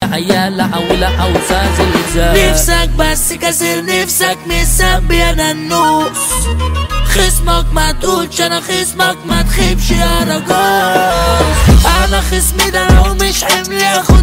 عيال ولا عاوزة زلزال. نفسك بس كسر نفسك من الذنب يا ننوس. خصمك ما تقولش انا خصمك، ما تخيبش يا رجال. انا خصمي ده لو مش حمل ياخد